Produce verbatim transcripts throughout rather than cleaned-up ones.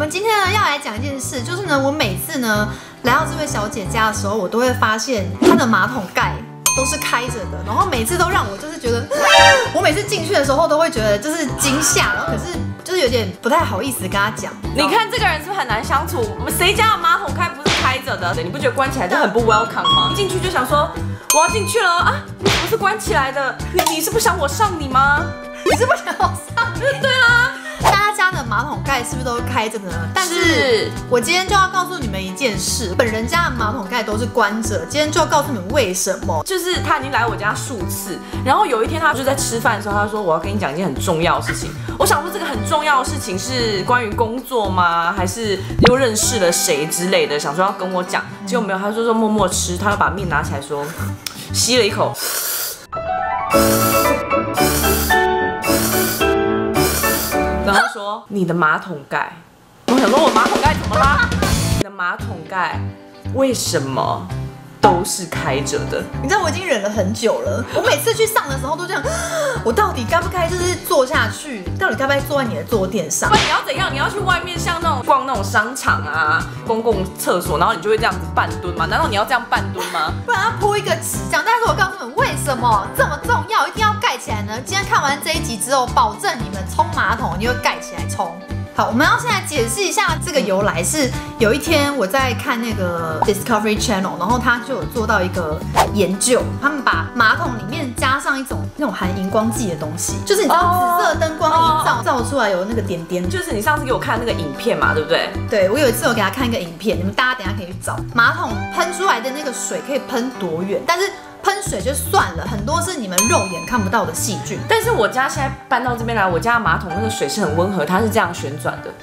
们今天呢要来讲一件事，就是呢，我每次呢来到这位小姐家的时候，我都会发现她的马桶盖都是开着的，然后每次都让我就是觉得，我每次进去的时候都会觉得就是惊吓，然后可是就是有点不太好意思跟她讲。 你看这个人是不是很难相处？我们谁家的马桶盖不是开着的？你不觉得关起来就很不 welcome 吗？一进去就想说我要进去了啊，你怎么是关起来的？你你是不想我上你吗？ 你是不想我上你？ 对啦。 大家家的马桶盖是不是都开着的呢？但是我今天就要告诉你们一件事，本人家的马桶盖都是关着。今天就要告诉你们为什么。 就是他已经来我家数次，然后有一天他就在吃饭的时候，他说我要跟你讲一件很重要的事情。我想说这个很重要的事情是关于工作吗？还是又认识了谁之类的？想说要跟我讲，结果没有，他就说默默吃，他就把面拿起来说，吸了一口。然后说你的马桶盖，我想说我马桶盖怎么啦？你的马桶盖为什么都是开着的？ 你知道我已经忍了很久了，我每次去上的时候都这样，我到底该不该就是坐下去？到底该不该坐在你的坐垫上？ 不然你要怎样？你要去外面像那种逛那种商场啊、公共厕所，然后你就会这样子半蹲吗？难道你要这样半蹲吗？ 不然要铺一个纸这样。但是我告诉你们，为什么这么重要，一定要盖起来呢？今天看完这一集之后，保证你们冲马桶一定会盖起来冲。好，我们要现在解释一下这个由来。是有一天我在看那个 Discovery Channel， 然后他就有做到一个研究，他们把马桶里面加上一种那种含荧光剂的东西，就是你知道紫色灯光一照，照出来有那个点点， 就是你上次给我看那个影片嘛，对不对？ 对，我有一次有给他看一个影片，你们大家等一下可以去找，马桶喷出来的那个水可以喷多远，但是喷水就算了，很多是你们肉眼看不到的细菌。 但是我家现在搬到这边来，我家的马桶那个水是很温和，它是这样旋转的。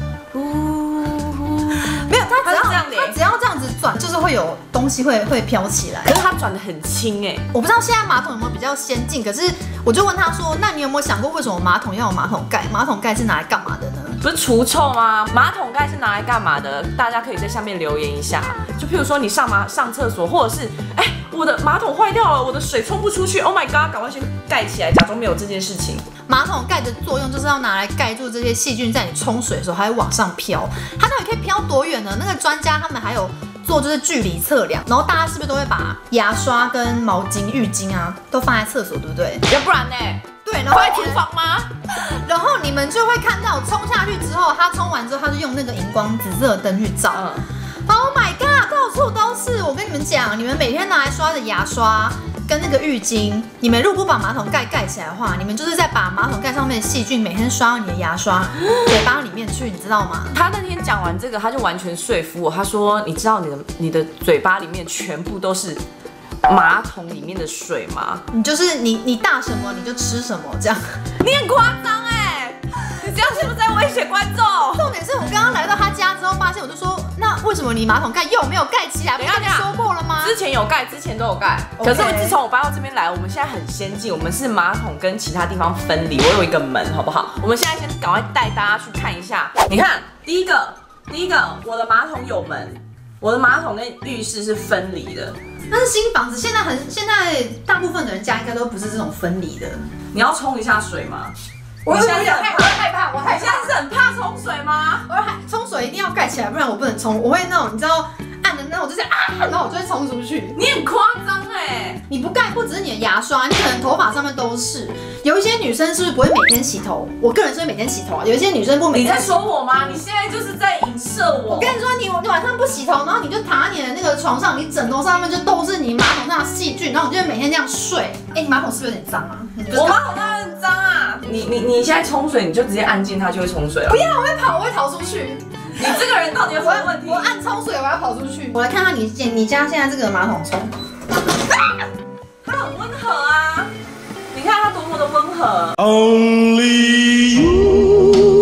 没有，它只要它是这样的它只要这样子转，就是会有东西会会飘起来。 可是它转得很轻哎， 我不知道现在马桶有没有比较先进，可是我就问他说，那你有没有想过为什么马桶要有马桶盖？马桶盖是拿来干嘛的呢？ 不是除臭吗？马桶盖是拿来干嘛的？大家可以在下面留言一下。就譬如说你上马上厕所，或者是哎、欸、我的马桶坏掉了，我的水冲不出去 ，Oh my god， 赶快先盖起来，假装没有这件事情。 马桶盖的作用就是要拿来盖住这些细菌，在你冲水的时候还会往上飘。它到底可以飘多远呢？那个专家他们还有做就是距离测量，然后大家是不是都会把牙刷跟毛巾、浴巾啊都放在厕所，对不对？ 要不然呢？ 对，然后放在厨房吗？ 然后你们就会看到冲下去之后，他冲完之后，他就用那个荧光紫色的灯去照。嗯、Oh my god， 到处都是！我跟你们讲，你们每天拿来刷的牙刷跟那个浴巾，你们如果不把马桶盖盖起来的话，你们就是在把马桶盖上面的细菌每天刷到你的牙刷嘴巴里面去，你知道吗？ 他那天讲完这个，他就完全说服我。他说：“你知道你的你的嘴巴里面全部都是马桶里面的水吗？ 你就是你你大什么你就吃什么这样。 你很夸张哎！你这样是不是在威胁观众？ 重点是我刚刚来到他家之后，发现我就说，那为什么你马桶盖又没有盖起来？不是跟你说过了吗？ 之前有盖，之前都有盖。Okay. 可是我自从我搬到这边来，我们现在很先进，我们是马桶跟其他地方分离。我有一个门，好不好？我们现在先赶快带大家去看一下。你看，第一个，第一个，我的马桶有门，我的马桶跟浴室是分离的。 那是新房子，现在很现在大部分的人家应该都不是这种分离的。 你要冲一下水吗？ 我现在是很害怕，害怕，我害怕。 你现在是很怕冲水吗？ 我害冲水一定要盖起来，不然我不能冲。我会那种你知道按的那种，就是啊，然后我就会冲出去。 你很夸张哎！ 你不盖不只是你的牙刷，你可能头发上面都是。有一些女生是不是不会每天洗头？我个人是会每天洗头啊。有一些女生不每天。 你在说我吗？你现在就是在影射我。 我跟你说，你你晚上不洗头，然后你就躺在你的那个床上，你枕头上面就都是你马桶上的细菌，然后你就会每天这样睡。哎、欸，你马桶是不是有点脏啊？ 我马桶当然很脏啊！你你你现在冲水，你就直接按键，它就会冲水了。 不要，我会跑，我会逃出去。 你这个人到底有什么问题？ 我按冲水，我要跑出去。我来看看你你家现在这个马桶冲， 它很温和啊！你看它多么的温和。 Only you。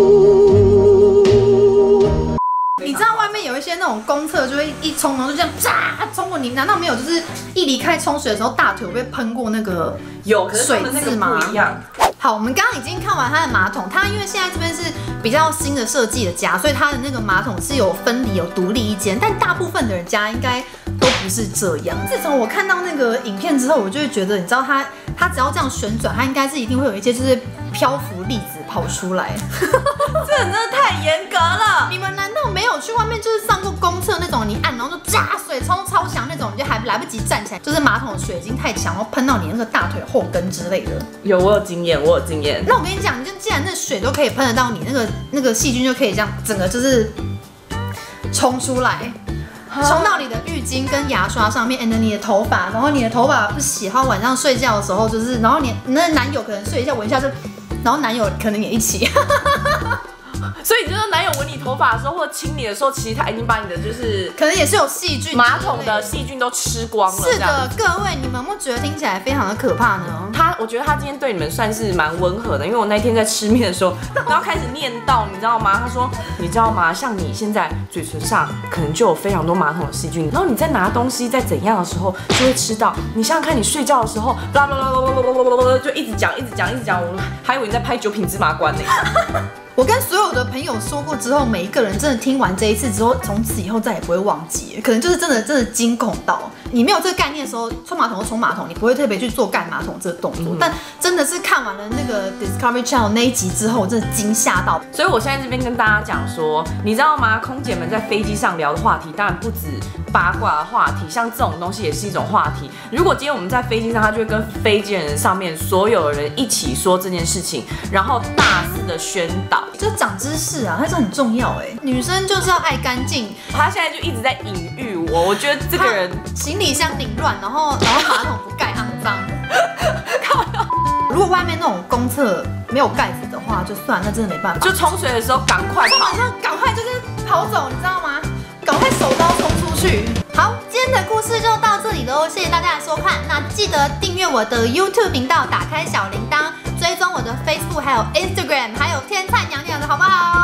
你知道外面有一些那种公厕就会一冲，然后就这样炸冲过你，难道没有？就是一离开冲水的时候，大腿有被喷过那个有水渍吗？不一样。 好，我们刚刚已经看完它的马桶，它因为现在这边是比较新的设计的家，所以它的那个马桶是有分离、有独立一间，但大部分的人家应该都不是这样。自从我看到那个影片之后，我就会觉得，你知道它它只要这样旋转，它应该是一定会有一些就是漂浮粒子跑出来。 这真的太严格了。 你们难道没有去外面就是上过公厕那种，你按然后就炸水冲超强那种，你就还来不及站起来，就是马桶的水已经太强，然后喷到你那个大腿后跟之类的。 有，我有经验，我有经验。 那我跟你讲，你就既然那水都可以喷得到你，那个那个细菌就可以这样整个就是冲出来。冲到你的浴巾跟牙刷上面 ，and 你的头发，然后你的头发不洗，然后晚上睡觉的时候就是，然后你你那男友可能睡一下闻一下就，然后男友可能也一起。 所以你就是男友闻你头发的时候，或者亲你的时候，其实他已经把你的就是可能也是有细菌， 马桶的细菌都吃光了。 是的，各位，你们有没有觉得听起来非常的可怕呢？ 他，我觉得他今天对你们算是蛮温和的，因为我那天在吃面的时候，然后开始念叨，你知道吗？他说，你知道吗？像你现在嘴唇上可能就有非常多马桶的细菌，然后你在拿东西在怎样的时候就会吃到。你想想看，你睡觉的时候，啦啦啦啦啦啦啦，就一直讲，一直讲，一直讲，我还以为你在拍《九品芝麻官》呢。 我跟所有的朋友说过之后，每一个人真的听完这一次之后，从此以后再也不会忘记，可能就是真的真的惊恐到，你没有这个概念的时候，冲马桶就冲马桶，你不会特别去做盖马桶这个动作。嗯、但真的是看完了那个 Discovery Channel 那一集之后，我真的惊吓到。 所以我现在这边跟大家讲说，你知道吗？空姐们在飞机上聊的话题，当然不止八卦的话题，像这种东西也是一种话题。如果今天我们在飞机上，他就会跟飞机人上面所有人一起说这件事情，然后大肆的宣导。 就长知识啊，它是很重要哎。女生就是要爱干净。 他现在就一直在隐喻我，我觉得这个人行李箱凌乱，然后然后马桶不盖肮脏。如果外面那种公厕没有盖子的话，就算，那真的没办法。 就冲水的时候赶快跑， 马上赶快就是跑走，你知道吗？赶快手刀冲出去。好，今天的故事就到这里喽，谢谢大家的收看。那记得订阅我的 YouTube 频道，打开小铃铛，追踪我的 Facebook 还有 Instagram， 还有天菜娘娘的好不好？